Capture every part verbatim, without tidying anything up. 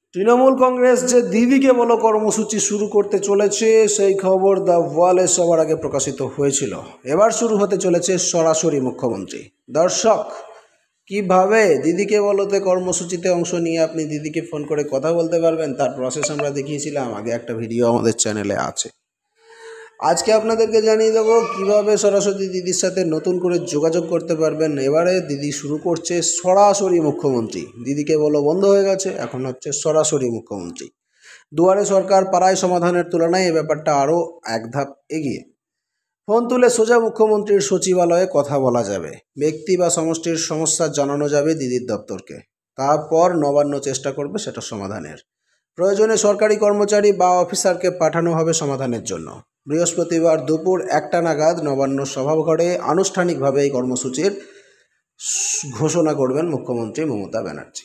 তৃণমূল কংগ্রেস যে দিদিকে বলো কর্মসূচি শুরু করতে চলেছে সেই খবর দ্য ওয়ালে সবার আগে প্রকাশিত হয়েছিল। এবার শুরু হতে চলেছে সরাসরি মুখ্যমন্ত্রী। দর্শক, কিভাবে দিদিকে বলোতে কর্মসূচিতে অংশ নিয়ে আপনি দিদিকে ফোন করে কথা বলতে পারবেন তার প্রসেস আমরা দেখিয়েছিলাম, আগে একটা ভিডিও আমাদের চ্যানেলে আছে। আজকে আপনাদেরকে জানিয়ে দেবো কিভাবে সরাসরি দিদির সাথে নতুন করে যোগাযোগ করতে পারবেন। এবারে দিদি শুরু করছে সরাসরি মুখ্যমন্ত্রী। দিদিকে বলো বন্ধ হয়ে গেছে, এখন হচ্ছে সরাসরি মুখ্যমন্ত্রী। দুয়ারে সরকার পাড়ায় সমাধানের তুলনায় এ ব্যাপারটা আরও এক ধাপ এগিয়ে। ফোন তুলে সোজা মুখ্যমন্ত্রীর সচিবালয়ে কথা বলা যাবে, ব্যক্তি বা সমষ্টির সমস্যা জানানো যাবে দিদির দপ্তরকে, তারপর নবান্ন চেষ্টা করবে সেটা সমাধানের। প্রয়োজনে সরকারি কর্মচারী বা অফিসারকে পাঠানো হবে সমাধানের জন্য। বৃহস্পতিবার দুপুর একটা নাগাদ নবান্ন সভাঘরে আনুষ্ঠানিকভাবে এই কর্মসূচির ঘোষণা করবেন মুখ্যমন্ত্রী মমতা ব্যানার্জি।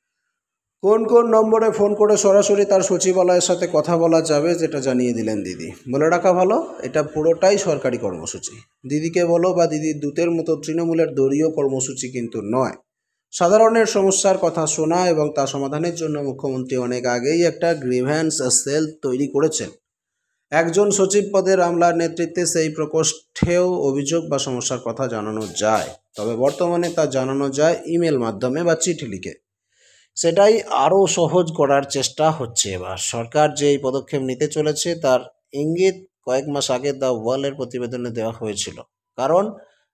কোন কোন নম্বরে ফোন করে সরাসরি তার সচিবালয়ের সাথে কথা বলা যাবে যেটা জানিয়ে দিলেন দিদি। বলে রাখা ভালো, এটা পুরোটাই সরকারি কর্মসূচি। দিদিকে বলো বা দিদির দূতের মতো তৃণমূলের দলীয় কর্মসূচি কিন্তু নয়। সাধারণের সমস্যার কথা শোনা এবং তা সমাধানের জন্য মুখ্যমন্ত্রী অনেক আগেই একটা গ্রিভ্যান্স সেল তৈরি করেছেন। একজন সচিব পদের আমলার নেতৃত্বে সেই প্রকোষ্ঠেও অভিযোগ বা সমস্যার কথা জানানো যায়, তবে বর্তমানে তা জানানো যায় ইমেল মাধ্যমে বা চিঠি লিখে। সেটাই আরও সহজ করার চেষ্টা হচ্ছে এবার। সরকার যে এই পদক্ষেপ নিতে চলেছে তার ইঙ্গিত কয়েক মাস আগে দ্য ওয়ালের প্রতিবেদনে দেওয়া হয়েছিল, কারণ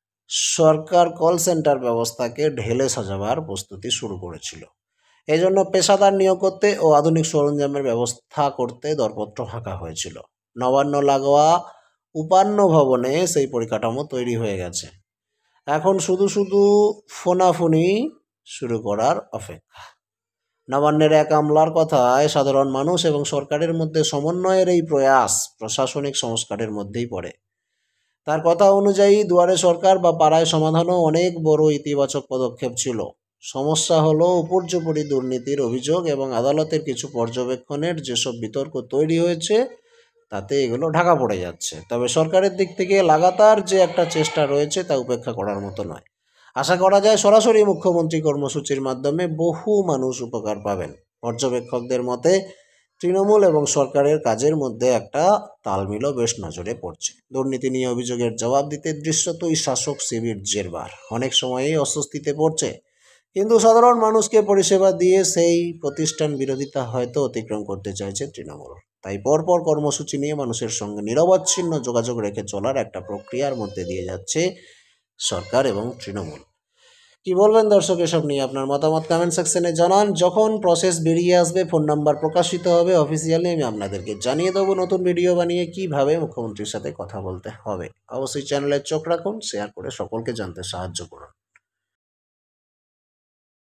সরকার কল সেন্টার ব্যবস্থাকে ঢেলে সাজাবার প্রস্তুতি শুরু করেছিল। এজন্য পেশাদার নিয়োগ করতে ও আধুনিক সরঞ্জামের ব্যবস্থা করতে দরপত্র হাঁকা হয়েছিল। নবান্ন লাগোয়া উপান্ন ভবনে সেই পরিকাঠামো তৈরি হয়ে গেছে। এখন শুধু শুধু ফোনাফুনি শুরু করার অপেক্ষা। নবান্নের এক আমলার কথায় সাধারণ মানুষ এবং সরকারের মধ্যে সমন্বয়ের এই প্রয়াস প্রশাসনিক সংস্কারের মধ্যেই পড়ে। তার কথা অনুযায়ী দুয়ারে সরকার বা পাড়ায় সমাধানও অনেক বড় ইতিবাচক পদক্ষেপ ছিল। সমস্যা হলো উপর্যুপরি দুর্নীতির অভিযোগ এবং আদালতের কিছু পর্যবেক্ষণের যেসব বিতর্ক তৈরি হয়েছে তাতে এগুলো ঢাকা পড়ে যাচ্ছে। তবে সরকারের দিক থেকে লাগাতার যে একটা চেষ্টা রয়েছে তা উপেক্ষা করার মতো নয়। আশা করা যায় সরাসরি মুখ্যমন্ত্রী কর্মসূচির মাধ্যমে বহু মানুষ উপকার পাবেন। পর্যবেক্ষকদের মতে তৃণমূল এবং সরকারের কাজের মধ্যে একটা তালমিলও বেশ নজরে পড়ছে। দুর্নীতি নিয়ে অভিযোগের জবাব দিতে দৃশ্যতই শাসক শিবির জেরবার, অনেক সময়েই অস্বস্তিতে পড়ছে। কিন্তু সাধারণ মানুষকে পরিষেবা দিয়ে সেই প্রতিষ্ঠান বিরোধিতা হয়তো অতিক্রম করতে চাইছে তৃণমূল। তাই পরপর কর্মসূচি নিয়ে মানুষের সঙ্গে নিরবচ্ছিন্ন যোগাযোগ রেখে চলার একটা প্রক্রিয়ার মধ্যে দিয়ে যাচ্ছে সরকার এবং তৃণমূল। কি বলবেন দর্শক এসব নিয়ে? আপনার মতামত কমেন্ট সেকশনে জানান। যখন প্রসেস বেরিয়ে আসবে, ফোন নাম্বার প্রকাশিত হবে অফিসিয়ালি, আমি আপনাদেরকে জানিয়ে দেবো নতুন ভিডিও বানিয়ে কিভাবে মুখ্যমন্ত্রীর সাথে কথা বলতে হবে। অবশ্যই চ্যানেলে চোখ রাখুন, শেয়ার করে সকলকে জানতে সাহায্য করুন।